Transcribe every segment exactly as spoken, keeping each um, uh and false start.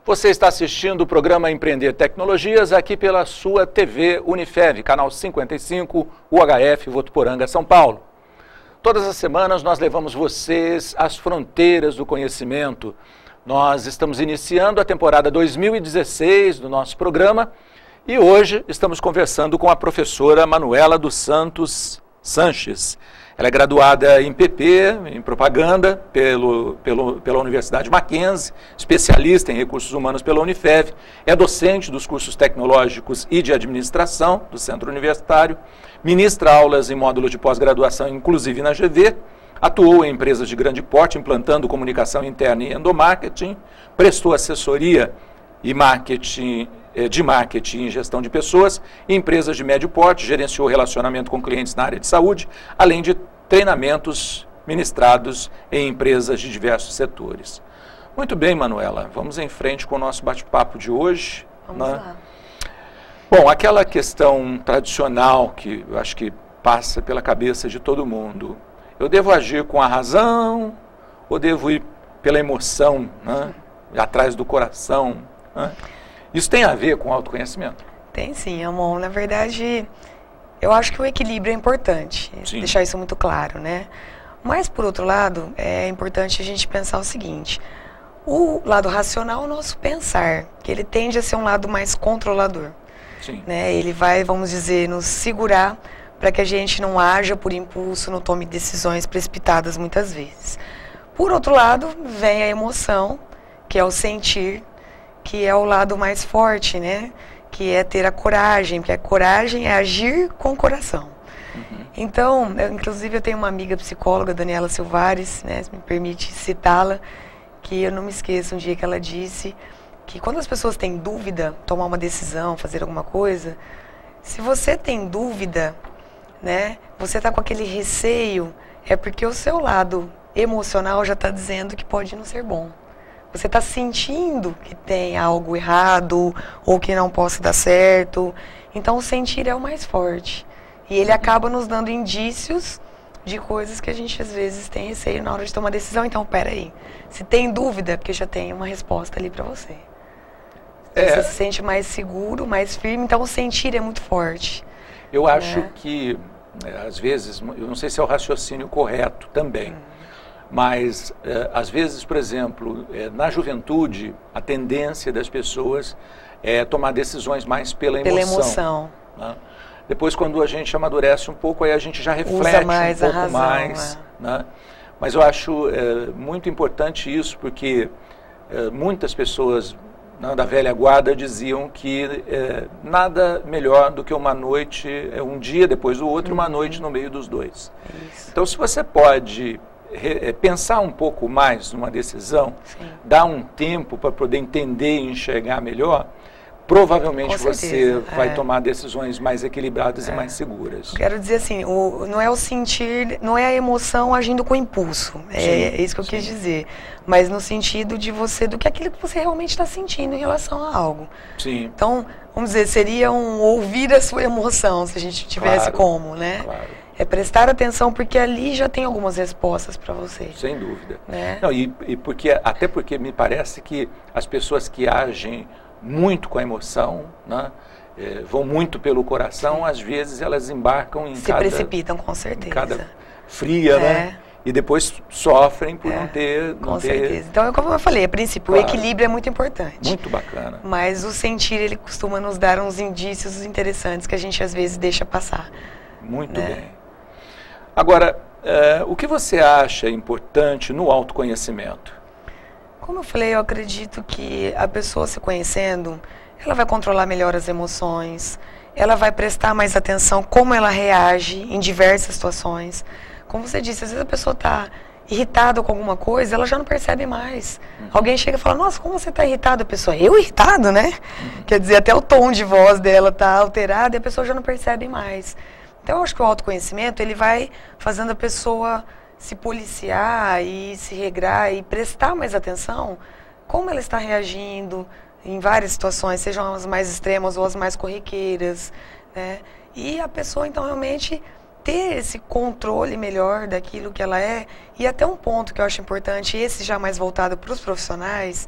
Você está assistindo o programa Empreender Tecnologias aqui pela sua T V Unifev, canal cinquenta e cinco, U H F, Votuporanga, São Paulo. Todas as semanas nós levamos vocês às fronteiras do conhecimento. Nós estamos iniciando a temporada dois mil e dezesseis do nosso programa e hoje estamos conversando com a professora Manuela dos Santos Sanches. Ela é graduada em P P, em propaganda, pelo, pelo, pela Universidade Mackenzie, especialista em recursos humanos pela Unifev, é docente dos cursos tecnológicos e de administração do Centro Universitário, ministra aulas em módulos de pós-graduação, inclusive na G V, atuou em empresas de grande porte, implantando comunicação interna e endomarketing, prestou assessoria e marketing, de marketing e gestão de pessoas, em empresas de médio porte, gerenciou relacionamento com clientes na área de saúde, além de treinamentos ministrados em empresas de diversos setores. Muito bem, Manuela, vamos em frente com o nosso bate-papo de hoje. Vamos né? lá. Bom, aquela questão tradicional que eu acho que passa pela cabeça de todo mundo. Eu devo agir com a razão ou devo ir pela emoção, né? Atrás do coração? Né? Isso tem a ver com autoconhecimento? Tem sim, amor. Na verdade, eu acho que o equilíbrio é importante, Sim. deixar isso muito claro, né? Mas, por outro lado, é importante a gente pensar o seguinte, o lado racional é o nosso pensar, que ele tende a ser um lado mais controlador. Sim. Né? Ele vai, vamos dizer, nos segurar para que a gente não haja por impulso, não tome decisões precipitadas muitas vezes. Por outro lado, vem a emoção, que é o sentir, que é o lado mais forte, né? Que é ter a coragem, porque a coragem é agir com o coração. Uhum. Então, eu, inclusive eu tenho uma amiga psicóloga, Daniela Silvares, né? Se me permite citá-la, que eu não me esqueço um dia que ela disse que quando as pessoas têm dúvida, tomar uma decisão, fazer alguma coisa, se você tem dúvida, né? Você está com aquele receio, é porque o seu lado emocional já está dizendo que pode não ser bom. Você está sentindo que tem algo errado ou que não possa dar certo. Então, o sentir é o mais forte. E ele acaba nos dando indícios de coisas que a gente, às vezes, tem receio na hora de tomar decisão. Então, peraí. Se tem dúvida, é porque já tem uma resposta ali para você. É. Você se sente mais seguro, mais firme. Então, o sentir é muito forte. Eu acho né? que, às vezes, eu não sei se é o raciocínio correto também. Hum. Mas, eh, às vezes, por exemplo, eh, na juventude, a tendência das pessoas é tomar decisões mais pela emoção. Pela emoção. Né? Depois, quando a gente amadurece um pouco, aí a gente já reflete mais um pouco razão, mais. É. Né? Mas eu acho eh, muito importante isso, porque eh, muitas pessoas né, da velha guarda diziam que eh, nada melhor do que uma noite, um dia depois do outro, uhum. uma noite no meio dos dois. Isso. Então, se você pode pensar um pouco mais numa decisão, Sim. dar um tempo para poder entender e enxergar melhor, provavelmente você vai é. tomar decisões mais equilibradas é. e mais seguras. Quero dizer assim, o, não é o sentir, não é a emoção agindo com impulso, é, é isso que eu Sim. quis dizer, mas no sentido de você, do que aquilo que você realmente está sentindo em relação a algo. Sim. Então, vamos dizer, seria um ouvir a sua emoção, se a gente tivesse claro, como, né? Claro. É prestar atenção, porque ali já tem algumas respostas para você. Sem dúvida. Né? Não, e, e porque, até porque me parece que as pessoas que agem muito com a emoção, né, é, vão muito pelo coração, Sim. às vezes elas embarcam em Se cada... Se precipitam, com certeza. Em cada fria, é. né? E depois sofrem por é. não ter... Não com ter... certeza. Então, como eu falei, a princípio, claro. o equilíbrio é muito importante. Muito bacana. Mas o sentir, ele costuma nos dar uns indícios interessantes que a gente, às vezes, deixa passar. Muito né? bem. Agora, uh, o que você acha importante no autoconhecimento? Como eu falei, eu acredito que a pessoa se conhecendo, ela vai controlar melhor as emoções, ela vai prestar mais atenção como ela reage em diversas situações. Como você disse, às vezes a pessoa está irritada com alguma coisa, ela já não percebe mais. Uhum. Alguém chega e fala, nossa, como você está irritada? A pessoa, eu irritado, né? Uhum. Quer dizer, até o tom de voz dela está alterado e a pessoa já não percebe mais. Então, eu acho que o autoconhecimento, ele vai fazendo a pessoa se policiar e se regrar e prestar mais atenção como ela está reagindo em várias situações, sejam as mais extremas ou as mais corriqueiras, né? E a pessoa, então, realmente ter esse controle melhor daquilo que ela é. E até um ponto que eu acho importante, esse já mais voltado para os profissionais,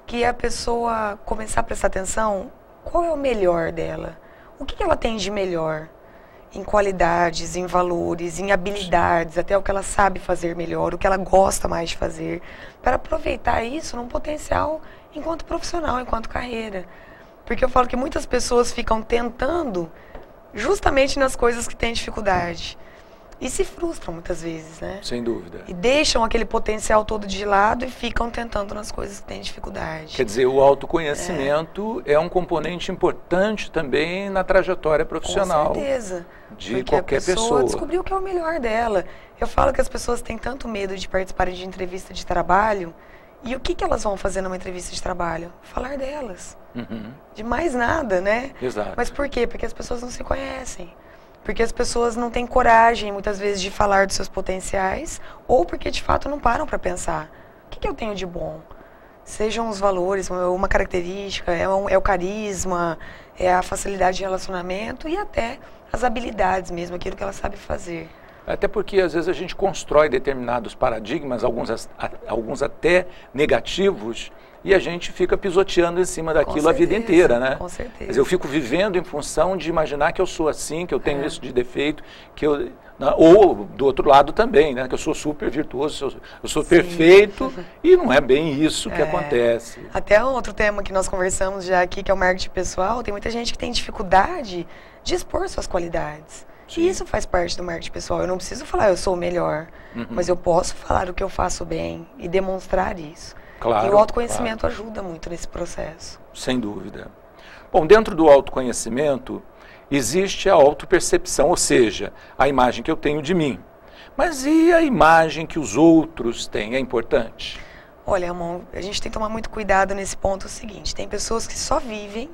que a pessoa começar a prestar atenção, qual é o melhor dela? O que, que ela tem de melhor? Em qualidades, em valores, em habilidades, até o que ela sabe fazer melhor, o que ela gosta mais de fazer, para aproveitar isso num potencial enquanto profissional, enquanto carreira. Porque eu falo que muitas pessoas ficam tentando justamente nas coisas que têm dificuldade. E se frustram muitas vezes, né? Sem dúvida. E deixam aquele potencial todo de lado e ficam tentando nas coisas que têm dificuldade. Quer dizer, o autoconhecimento é, é um componente importante também na trajetória profissional. Com certeza. De Porque qualquer a pessoa, pessoa. descobriu o que é o melhor dela. Eu falo que as pessoas têm tanto medo de participarem de entrevista de trabalho. E o que, que elas vão fazer numa entrevista de trabalho? Falar delas. Uhum. De mais nada, né? Exato. Mas por quê? Porque as pessoas não se conhecem. Porque as pessoas não têm coragem, muitas vezes, de falar dos seus potenciais, ou porque, de fato, não param para pensar. O que, que eu tenho de bom? Sejam os valores, uma característica, é, um, é o carisma, é a facilidade de relacionamento e até as habilidades mesmo, aquilo que ela sabe fazer. Até porque, às vezes, a gente constrói determinados paradigmas, alguns, alguns até negativos, e a gente fica pisoteando em cima daquilo Com a vida certeza, inteira, né? Com certeza. Quer dizer, eu fico vivendo em função de imaginar que eu sou assim, que eu tenho É. isso de defeito, que eu... Ou, do outro lado também, né? Que eu sou super virtuoso, eu sou, eu sou perfeito, e não é bem isso que É. acontece. Até um outro tema que nós conversamos já aqui, que é o marketing pessoal, tem muita gente que tem dificuldade de expor suas qualidades. Sim. E isso faz parte do marketing pessoal. Eu não preciso falar eu sou o melhor, Uhum. mas eu posso falar o que eu faço bem e demonstrar isso. Claro, e o autoconhecimento claro. ajuda muito nesse processo. Sem dúvida. Bom, dentro do autoconhecimento, existe a autopercepção, ou seja, a imagem que eu tenho de mim. Mas e a imagem que os outros têm? É importante? Olha, Ramon, a gente tem que tomar muito cuidado nesse ponto seguinte. Tem pessoas que só vivem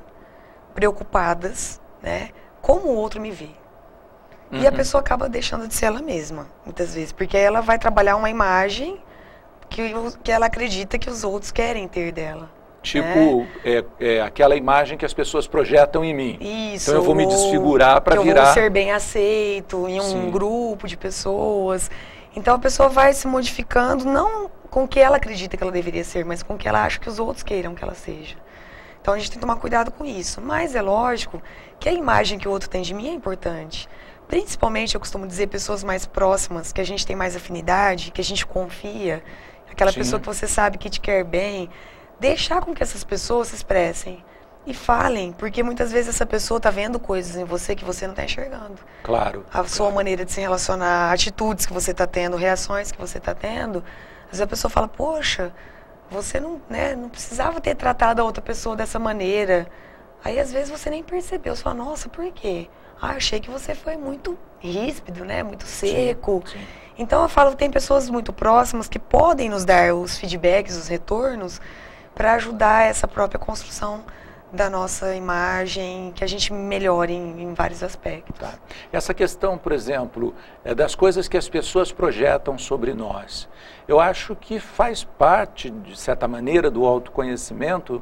preocupadas, né, como o outro me vê. Uhum. E a pessoa acaba deixando de ser ela mesma, muitas vezes. Porque aí ela vai trabalhar uma imagem que, que ela acredita que os outros querem ter dela. Tipo, é, é aquela imagem que as pessoas projetam em mim. Isso. Então eu vou me desfigurar para que virar... eu vou ser bem aceito em um Sim. grupo de pessoas. Então a pessoa vai se modificando, não com o que ela acredita que ela deveria ser, mas com o que ela acha que os outros queiram que ela seja. Então a gente tem que tomar cuidado com isso. Mas é lógico que a imagem que o outro tem de mim é importante. Principalmente, eu costumo dizer, pessoas mais próximas, que a gente tem mais afinidade, que a gente confia, aquela Sim. pessoa que você sabe que te quer bem, deixar com que essas pessoas se expressem e falem, porque muitas vezes essa pessoa está vendo coisas em você que você não está enxergando. Claro. A sua claro. maneira de se relacionar, atitudes que você está tendo, reações que você está tendo, às vezes a pessoa fala, poxa, você não, né, não precisava ter tratado a outra pessoa dessa maneira. Aí às vezes você nem percebeu, você fala, nossa, por quê? Ah, achei que você foi muito ríspido, né? Muito seco. Sim, sim. Então eu falo que tem pessoas muito próximas que podem nos dar os feedbacks, os retornos, para ajudar essa própria construção da nossa imagem, que a gente melhore em, em vários aspectos. Tá. Essa questão, por exemplo, é das coisas que as pessoas projetam sobre nós. Eu acho que faz parte, de certa maneira, do autoconhecimento.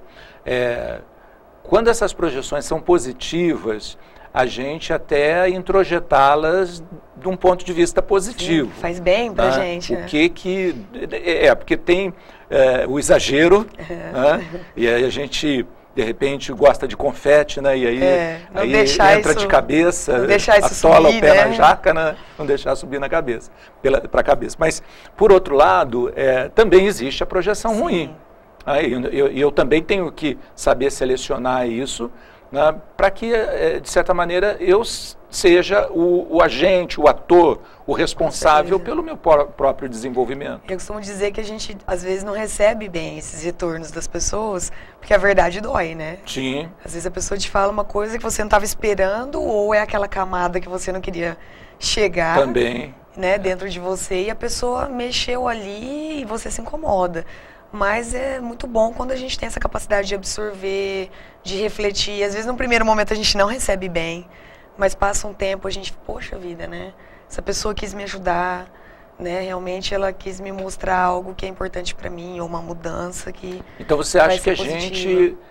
É, quando essas projeções são positivas, a gente até introjetá-las de um ponto de vista positivo. Sim, faz bem pra né? gente. O né? que que... É, porque tem é, o exagero, né? E aí a gente, de repente, gosta de confete, né? E aí, É, não aí deixar entra isso- de cabeça, não deixar isso atola subir, o pé né? na jaca, né? Não deixar subir na cabeça, para a cabeça. Mas, por outro lado, é, também existe a projeção Sim. ruim. Aí, eu, eu, eu também tenho que saber selecionar isso, né, para que, de certa maneira, eu seja o, o agente, o ator, o responsável certeza. pelo meu pró- próprio desenvolvimento. Eu costumo dizer que a gente, às vezes, não recebe bem esses retornos das pessoas, porque a verdade dói, né? Sim, Às vezes a pessoa te fala uma coisa que você não estava esperando, ou é aquela camada que você não queria chegar, também. né, dentro de você, e a pessoa mexeu ali e você se incomoda. Mas é muito bom quando a gente tem essa capacidade de absorver, de refletir. Às vezes, no primeiro momento, a gente não recebe bem, mas passa um tempo, a gente, poxa vida, né? Essa pessoa quis me ajudar, né? Realmente ela quis me mostrar algo que é importante para mim, ou uma mudança que Então você vai acha que a ser gente positiva.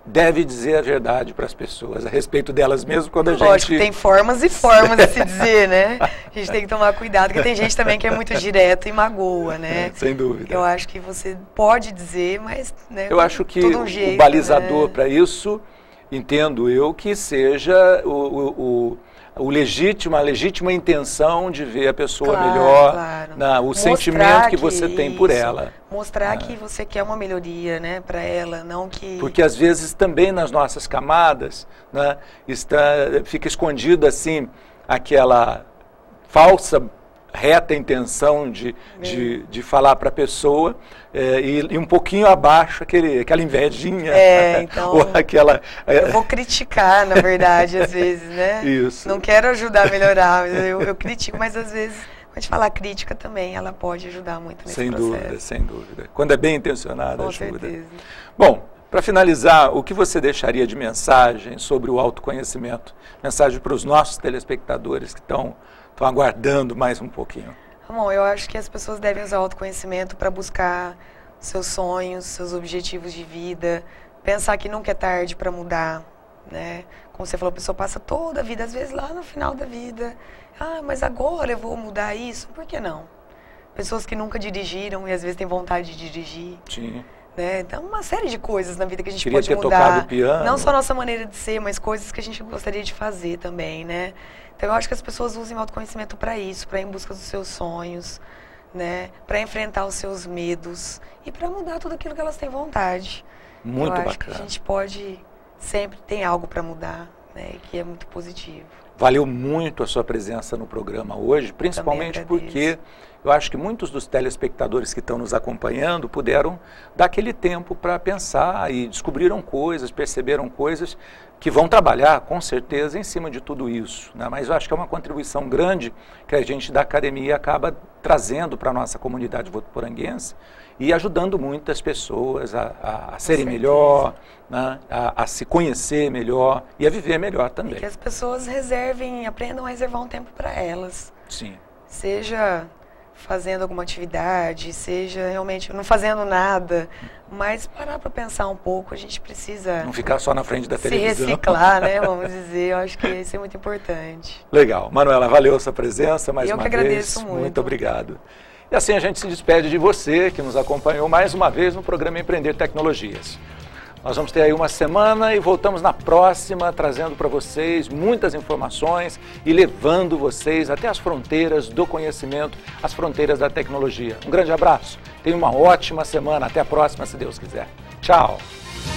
deve dizer a verdade para as pessoas, a respeito delas mesmo, quando a Lógico, gente... Lógico, tem formas e formas de se dizer, né? A gente tem que tomar cuidado, porque tem gente também que é muito direto e magoa, né? É, sem dúvida. Eu acho que você pode dizer, mas... Né, eu acho que um jeito, o balizador, né, para isso, entendo eu, que seja o... o, o o legítimo, a legítima intenção de ver a pessoa claro, melhor, claro. Na, o Mostrar sentimento que, que você isso, tem por ela. Mostrar ah. que você quer uma melhoria, né, para ela, não que... Porque às vezes também nas nossas camadas, né, está, fica escondido assim aquela falsa reta intenção de, de, de falar para a pessoa é, e, e um pouquinho abaixo aquele, aquela invejinha. É, então, ou aquela, é... eu vou criticar, na verdade, às vezes, né? Isso. Não quero ajudar a melhorar, eu, eu critico, mas às vezes, quando a gente fala crítica também, ela pode ajudar muito nesse sem processo. Sem dúvida, sem dúvida. Quando é bem intencionada, Com ajuda. certeza. Bom, para finalizar, o que você deixaria de mensagem sobre o autoconhecimento? Mensagem para os nossos telespectadores que estão... Estão aguardando mais um pouquinho. Bom, eu acho que as pessoas devem usar o autoconhecimento para buscar seus sonhos, seus objetivos de vida, pensar que nunca é tarde para mudar, né? Como você falou, a pessoa passa toda a vida, às vezes lá no final da vida, ah, mas agora eu vou mudar isso, por que não? Pessoas que nunca dirigiram e às vezes têm vontade de dirigir. Sim. Né? Então, uma série de coisas na vida que a gente Queria pode ter mudar. Tocado piano. Não só a nossa maneira de ser, mas coisas que a gente gostaria de fazer também, né? Então, eu acho que as pessoas usem o autoconhecimento para isso, para ir em busca dos seus sonhos, né? Para enfrentar os seus medos e para mudar tudo aquilo que elas têm vontade. Muito eu bacana. acho que a gente pode, sempre tem algo para mudar, né? Que é muito positivo. Valeu muito a sua presença no programa hoje, principalmente porque eu acho que muitos dos telespectadores que estão nos acompanhando puderam dar aquele tempo para pensar e descobriram coisas, perceberam coisas que vão trabalhar, com certeza, em cima de tudo isso, né? Mas eu acho que é uma contribuição grande que a gente da academia acaba trazendo para a nossa comunidade votuporanguense e ajudando muitas pessoas a, a, a serem melhor, né? a, a se conhecer melhor e a viver melhor também. E que as pessoas reservem, aprendam a reservar um tempo para elas. Sim. Seja fazendo alguma atividade, seja realmente não fazendo nada, mas parar para pensar um pouco, a gente precisa... Não ficar só na frente da televisão. Se reciclar, né, vamos dizer, eu acho que isso é muito importante. Legal. Manuela, valeu a sua presença mais eu uma que vez. agradeço muito. Muito obrigado. E assim a gente se despede de você, que nos acompanhou mais uma vez no programa Empreender Tecnologias. Nós vamos ter aí uma semana e voltamos na próxima, trazendo para vocês muitas informações e levando vocês até as fronteiras do conhecimento, as fronteiras da tecnologia. Um grande abraço, tenha uma ótima semana, até a próxima, se Deus quiser. Tchau!